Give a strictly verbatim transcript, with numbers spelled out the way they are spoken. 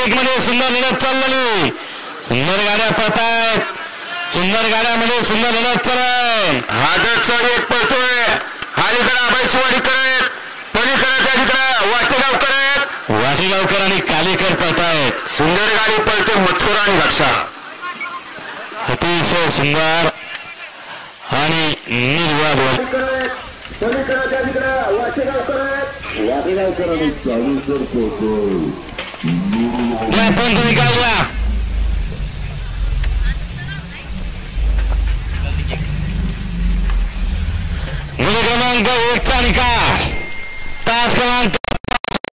एक मध्ये सुंदर लढत चाललेली, सुंदर गाड्या पळतायत, सुंदर गाड्यामध्ये सुंदर लढत चालय. आदर्शचा एक पळतोय, अलीकडे आबाईसवाडी करत, पलीकडे त्या तिकडे वाटेगाव करत, वाटेगावकर आणि कालेकर पळतायत. सुंदर गाडी पळते मथुरा आणि लक्षा. अतिशय सुंदर आणि निर्वाद तुम्ही काढूया